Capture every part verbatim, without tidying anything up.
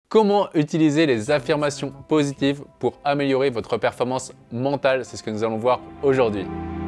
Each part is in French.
Comment utiliser les affirmations positives pour améliorer votre performance mentale? C'est ce que nous allons voir aujourd'hui.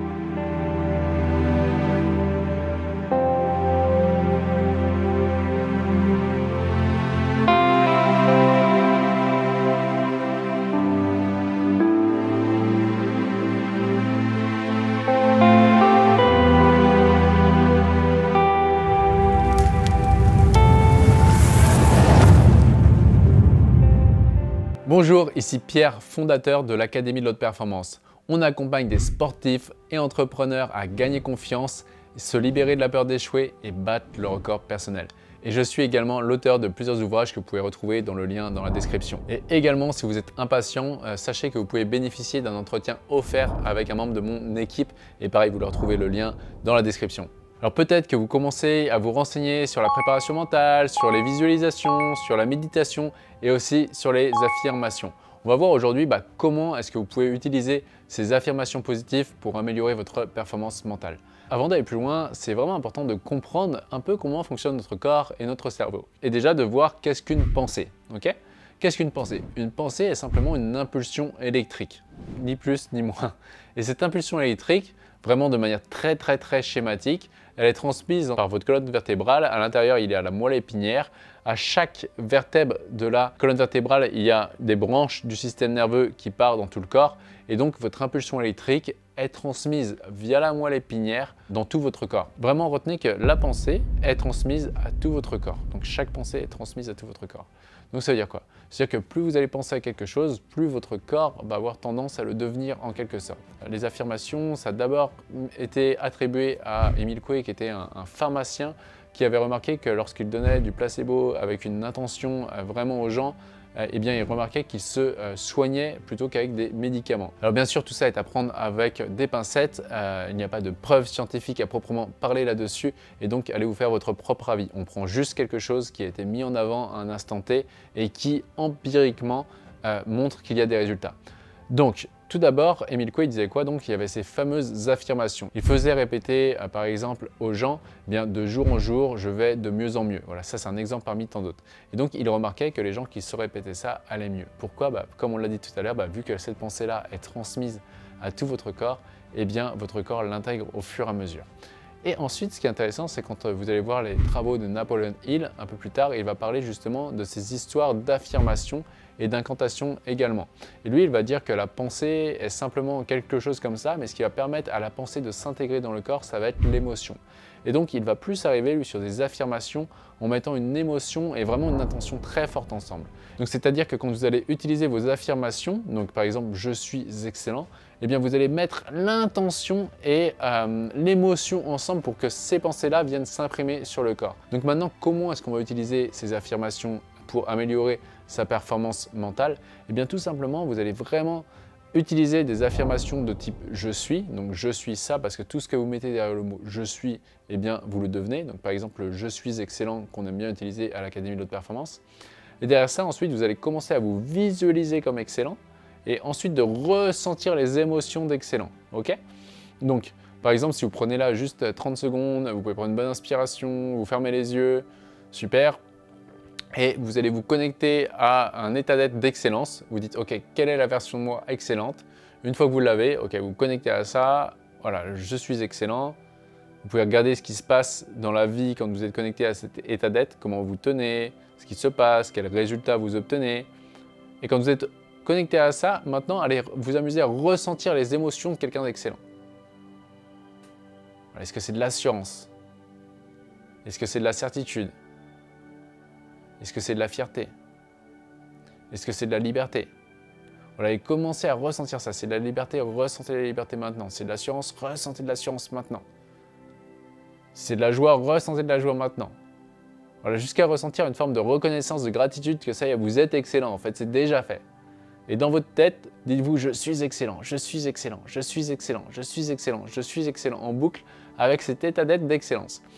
Bonjour, ici Pierre, fondateur de l'Académie de l'Haute Performance. On accompagne des sportifs et entrepreneurs à gagner confiance, se libérer de la peur d'échouer et battre le record personnel. Et je suis également l'auteur de plusieurs ouvrages que vous pouvez retrouver dans le lien dans la description. Et également, si vous êtes impatient, euh, sachez que vous pouvez bénéficier d'un entretien offert avec un membre de mon équipe. Et pareil, vous leur trouvez le lien dans la description. Alors peut-être que vous commencez à vous renseigner sur la préparation mentale, sur les visualisations, sur la méditation et aussi sur les affirmations. On va voir aujourd'hui bah, comment est-ce que vous pouvez utiliser ces affirmations positives pour améliorer votre performance mentale. Avant d'aller plus loin, c'est vraiment important de comprendre un peu comment fonctionne notre corps et notre cerveau. Et déjà de voir qu'est-ce qu'une pensée. Okay ? Qu'est-ce qu'une pensée? Une pensée est simplement une impulsion électrique, ni plus ni moins. Et cette impulsion électrique, vraiment de manière très très très schématique, elle est transmise par votre colonne vertébrale. À l'intérieur, il y a la moelle épinière. À chaque vertèbre de la colonne vertébrale, il y a des branches du système nerveux qui partent dans tout le corps. Et donc, votre impulsion électrique est transmise via la moelle épinière dans tout votre corps. Vraiment, retenez que la pensée est transmise à tout votre corps. Donc, chaque pensée est transmise à tout votre corps. Donc, ça veut dire quoi? C'est-à-dire que plus vous allez penser à quelque chose, plus votre corps va avoir tendance à le devenir en quelque sorte. Les affirmations, ça a d'abord été attribué à Émile Coué, qui était un, un pharmacien qui avait remarqué que lorsqu'il donnait du placebo avec une intention vraiment aux gens, eh bien, il remarquait qu'il se soignait plutôt qu'avec des médicaments. Alors bien sûr, tout ça est à prendre avec des pincettes. Euh, il n'y a pas de preuves scientifiques à proprement parler là-dessus. Et donc, allez vous faire votre propre avis. On prend juste quelque chose qui a été mis en avant à un instant T et qui, empiriquement, euh, montre qu'il y a des résultats. Donc, tout d'abord, Émile Coué disait quoi? Donc, il y avait ces fameuses affirmations. Il faisait répéter, euh, par exemple, aux gens, eh bien, de jour en jour, je vais de mieux en mieux. Voilà, ça, c'est un exemple parmi tant d'autres. Et donc, il remarquait que les gens qui se répétaient ça allaient mieux. Pourquoi? Bah, comme on l'a dit tout à l'heure, bah, vu que cette pensée-là est transmise à tout votre corps, eh bien, votre corps l'intègre au fur et à mesure. Et ensuite, ce qui est intéressant, c'est quand vous allez voir les travaux de Napoleon Hill, un peu plus tard, il va parler justement de ces histoires d'affirmation et d'incantation également. Et lui, il va dire que la pensée est simplement quelque chose comme ça, mais ce qui va permettre à la pensée de s'intégrer dans le corps, ça va être l'émotion. Et donc, il va plus arriver, lui, sur des affirmations en mettant une émotion et vraiment une intention très forte ensemble. Donc, c'est-à-dire que quand vous allez utiliser vos affirmations, donc par exemple « je suis excellent », eh bien, vous allez mettre l'intention et euh, l'émotion ensemble pour que ces pensées-là viennent s'imprimer sur le corps. Donc maintenant, comment est-ce qu'on va utiliser ces affirmations pour améliorer sa performance mentale? Eh bien, tout simplement, vous allez vraiment utiliser des affirmations de type « je suis », donc « je suis ça », parce que tout ce que vous mettez derrière le mot « je suis », eh bien, vous le devenez. Donc, par exemple, le « je suis excellent » qu'on aime bien utiliser à l'Académie de l'Haute Performance. Et derrière ça, ensuite, vous allez commencer à vous visualiser comme excellent et ensuite de ressentir les émotions d'excellent. Ok? Donc, par exemple, si vous prenez là juste trente secondes, vous pouvez prendre une bonne inspiration, vous fermez les yeux, super. Et vous allez vous connecter à un état d'être d'excellence. Vous dites, ok, quelle est la version de moi excellente? Une fois que vous l'avez, ok, vous vous connectez à ça. Voilà, je suis excellent. Vous pouvez regarder ce qui se passe dans la vie quand vous êtes connecté à cet état d'être, comment vous tenez, ce qui se passe, quels résultats vous obtenez. Et quand vous êtes connecté à ça, maintenant, allez vous amuser à ressentir les émotions de quelqu'un d'excellent. Est-ce que c'est de l'assurance? Est-ce que c'est de la certitude? Est-ce que c'est de la fierté? Est-ce que c'est de la liberté? Voilà, et commencez à ressentir ça. C'est de la liberté, ressentez la liberté maintenant. C'est de l'assurance, ressentez de l'assurance maintenant. C'est de la joie, ressentez de la joie maintenant. Voilà, jusqu'à ressentir une forme de reconnaissance, de gratitude que ça y est, vous êtes excellent. En fait, c'est déjà fait. Et dans votre tête, dites-vous « je suis excellent, je suis excellent, je suis excellent, je suis excellent, je suis excellent » en boucle avec cet état d'être d'excellence.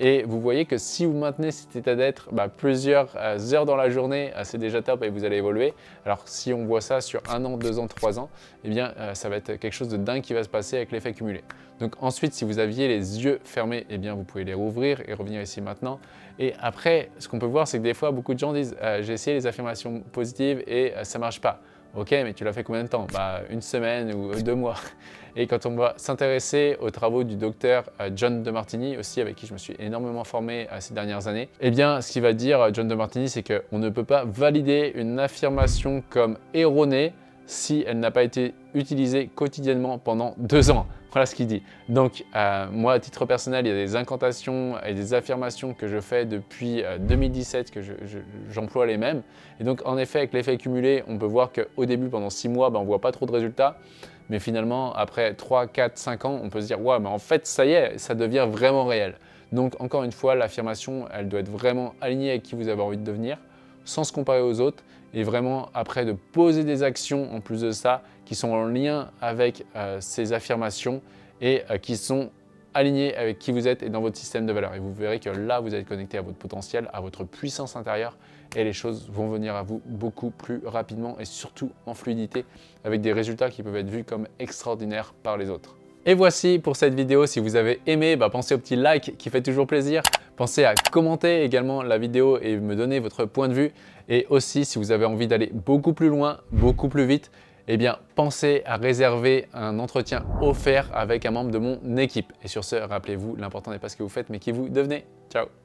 Et vous voyez que si vous maintenez cet état d'être bah, plusieurs euh, heures dans la journée, euh, c'est déjà top et vous allez évoluer. Alors si on voit ça sur un an, deux ans, trois ans, eh bien euh, ça va être quelque chose de dingue qui va se passer avec l'effet cumulé. Donc ensuite, si vous aviez les yeux fermés, eh bien vous pouvez les rouvrir et revenir ici maintenant. Et après, ce qu'on peut voir, c'est que des fois, beaucoup de gens disent euh, « j'ai essayé les affirmations positives et euh, ça ne marche pas ». Ok, mais tu l'as fait combien de temps? Bah, une semaine ou deux mois. Et quand on va s'intéresser aux travaux du docteur John Demartini, aussi avec qui je me suis énormément formé ces dernières années, eh bien, ce qu'il va dire John Demartini, c'est qu'on ne peut pas valider une affirmation comme erronée si elle n'a pas été utilisée quotidiennement pendant deux ans. Voilà ce qu'il dit. Donc, euh, moi, à titre personnel, il y a des incantations et des affirmations que je fais depuis euh, deux mille dix-sept que j'emploie je, je, les mêmes. Et donc, en effet, avec l'effet cumulé, on peut voir qu'au début, pendant six mois, ben, on ne voit pas trop de résultats. Mais finalement, après trois, quatre, cinq ans, on peut se dire « ouais, mais en fait, ça y est, ça devient vraiment réel ». Donc, encore une fois, l'affirmation, elle doit être vraiment alignée avec qui vous avez envie de devenir, sans se comparer aux autres, et vraiment après de poser des actions en plus de ça qui sont en lien avec euh, ces affirmations et euh, qui sont alignées avec qui vous êtes et dans votre système de valeurs. Et vous verrez que là, vous êtes connecté à votre potentiel, à votre puissance intérieure et les choses vont venir à vous beaucoup plus rapidement et surtout en fluidité avec des résultats qui peuvent être vus comme extraordinaires par les autres. Et voici pour cette vidéo. Si vous avez aimé, bah pensez au petit like qui fait toujours plaisir. Pensez à commenter également la vidéo et me donner votre point de vue. Et aussi, si vous avez envie d'aller beaucoup plus loin, beaucoup plus vite, eh bien, pensez à réserver un entretien offert avec un membre de mon équipe. Et sur ce, rappelez-vous, l'important n'est pas ce que vous faites, mais qui vous devenez. Ciao!